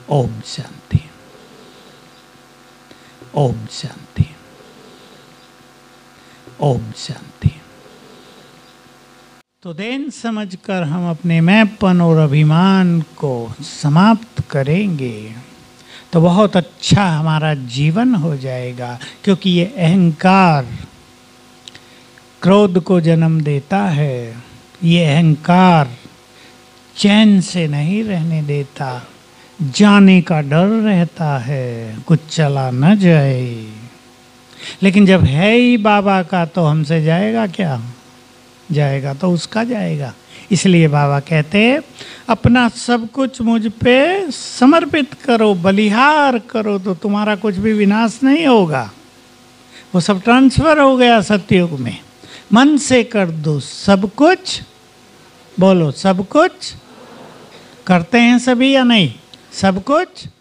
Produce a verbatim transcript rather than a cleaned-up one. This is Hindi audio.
ओम शांति, ओम शांति, ओम शांति। तो देन समझकर हम अपने मैंपन और अभिमान को समाप्त करेंगे तो बहुत अच्छा हमारा जीवन हो जाएगा, क्योंकि ये अहंकार क्रोध को जन्म देता है। ये अहंकार चैन से नहीं रहने देता, जाने का डर रहता है, कुछ चला न जाए। लेकिन जब है ही बाबा का तो हमसे जाएगा क्या? जाएगा तो उसका जाएगा। इसलिए बाबा कहते हैं अपना सब कुछ मुझ पे समर्पित करो, बलिहार करो, तो तुम्हारा कुछ भी विनाश नहीं होगा। वो सब ट्रांसफर हो गया सतयुग में। मन से कर दो सब कुछ, बोलो सब कुछ। करते हैं सभी या नहीं? सब कुछ